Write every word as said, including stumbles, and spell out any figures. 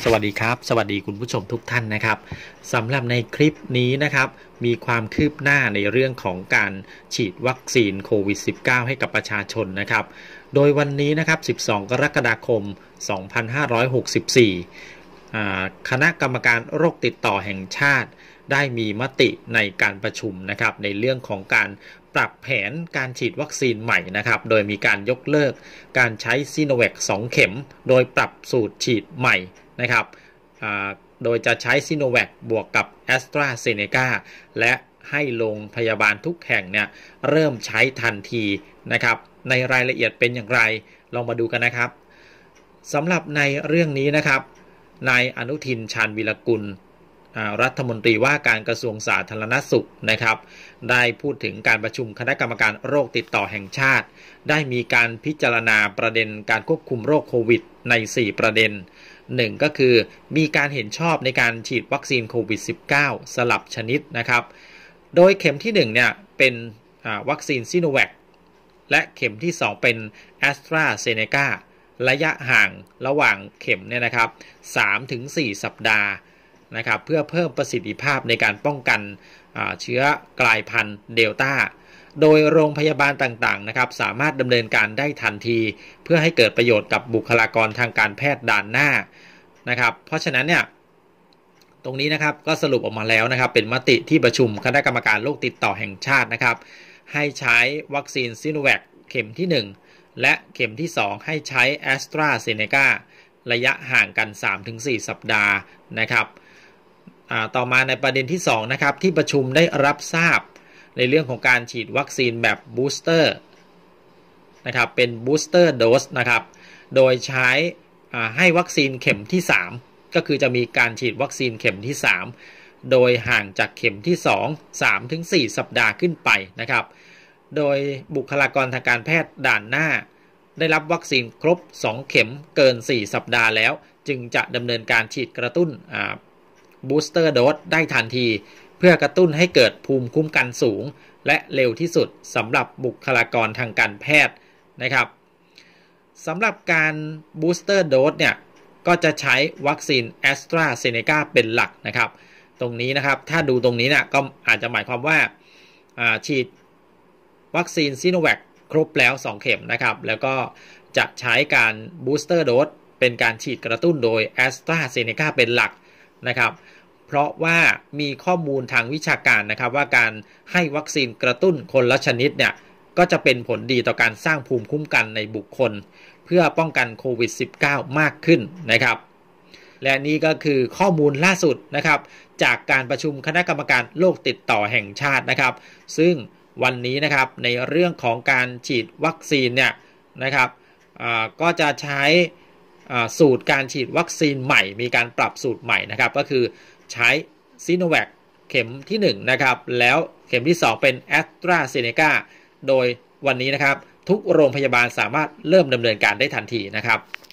วัสดีครับสวัสดีคุณผู้ชมทุกท่านนะครับสำหรับในคลิปนี้นะครับมีความคืบหน้าในเรื่องของการฉีดวัคซีนโควิด สิบเก้า ให้กับประชาชนนะครับโดยวันนี้นะครับสิบสองกรกฎาคมสองพันห้าร้อยหกสิบสี่คณะกรรมการโรคติดต่อแห่งชาติได้มีมติในการประชุมนะครับในเรื่องของการปรับแผนการฉีดวัคซีนใหม่นะครับโดยมีการยกเลิกการใช้ซิโนแวคสองเข็มโดยปรับสูตรฉีดใหม่นะครับโดยจะใช้ซิโนแวคบวกกับแอสตราเซเนกาและให้โรงพยาบาลทุกแห่งเนี่ยเริ่มใช้ทันทีนะครับในรายละเอียดเป็นอย่างไรลองมาดูกันนะครับสำหรับในเรื่องนี้นะครับนายอนุทินชาญวิรกุลรัฐมนตรีว่าการกระทรวงสาธารณสุขนะครับได้พูดถึงการประชุมคณะกรรมการโรคติดต่อแห่งชาติได้มีการพิจารณาประเด็นการควบคุมโรคโควิดในสี่ประเด็นหนึ่งก็คือมีการเห็นชอบในการฉีดวัคซีนโควิด สิบเก้า สลับชนิดนะครับโดยเข็มที่หนึ่งเนี่ยเป็นวัคซีนซิโนแวคและเข็มที่สองเป็นแอสตราเซเนการะยะห่างระหว่างเข็มเนี่ยนะครับ สามถึงสี่ สัปดาห์นะครับเพื่อเพิ่มประสิทธิภาพในการป้องกันเชื้อกลายพันธุ์เดลต้าโดยโรงพยาบาลต่างๆนะครับสามารถดำเนินการได้ทันทีเพื่อให้เกิดประโยชน์กับบุคลากรทางการแพทย์ด่านหน้านะครับเพราะฉะนั้นเนี่ยตรงนี้นะครับก็สรุปออกมาแล้วนะครับเป็นมติที่ประชุมคณะกรรมการโรคติดต่อแห่งชาตินะครับให้ใช้วัคซีนซิโนแวคเข็มที่หนึ่งและเข็มที่สองให้ใช้แอสตราเซเนการะยะห่างกัน สามถึงสี่ สัปดาห์นะครับต่อมาในประเด็นที่สองนะครับที่ประชุมได้รับทราบในเรื่องของการฉีดวัคซีนแบบบูสเตอร์นะครับเป็นบูสเตอร์โดสนะครับโดยใช้ให้วัคซีนเข็มที่สามก็คือจะมีการฉีดวัคซีนเข็มที่สามโดยห่างจากเข็มที่สอง สามถึงสี่ สัปดาห์ขึ้นไปนะครับโดยบุคลากรทางการแพทย์ด่านหน้าได้รับวัคซีนครบสองเข็มเกินสี่สัปดาห์แล้วจึงจะดำเนินการฉีดกระตุ้นบูสเตอร์โดสได้ทันทีเพื่อกระตุ้นให้เกิดภูมิคุ้มกันสูงและเร็วที่สุดสำหรับบุคลากรทางการแพทย์นะครับสำหรับการบูสเตอร์โดสเนี่ยก็จะใช้วัคซีนแอสตราเซเนกาเป็นหลักนะครับตรงนี้นะครับถ้าดูตรงนี้เนี่ยก็อาจจะหมายความว่าฉีดวัคซีนซิโนแวคครบแล้วสองเข็มนะครับแล้วก็จะใช้การบูสเตอร์โดสเป็นการฉีดกระตุ้นโดยแอสตราเซเนกาเป็นหลักนะครับเพราะว่ามีข้อมูลทางวิชาการนะครับว่าการให้วัคซีนกระตุ้นคนละชนิดเนี่ยก็จะเป็นผลดีต่อการสร้างภูมิคุ้มกันในบุคคลเพื่อป้องกันโควิด สิบเก้า มากขึ้นนะครับและนี่ก็คือข้อมูลล่าสุดนะครับจากการประชุมคณะกรรมการโรคติดต่อแห่งชาตินะครับซึ่งวันนี้นะครับในเรื่องของการฉีดวัคซีนเนี่ยนะครับก็จะใช้สูตรการฉีดวัคซีนใหม่มีการปรับสูตรใหม่นะครับก็คือใช้ซิโนแวคเข็มที่หนึ่งนะครับแล้วเข็มที่สองเป็นแอสตราเซเนกาโดยวันนี้นะครับทุกโรงพยาบาลสามารถเริ่มดำเนินการได้ทันทีนะครับ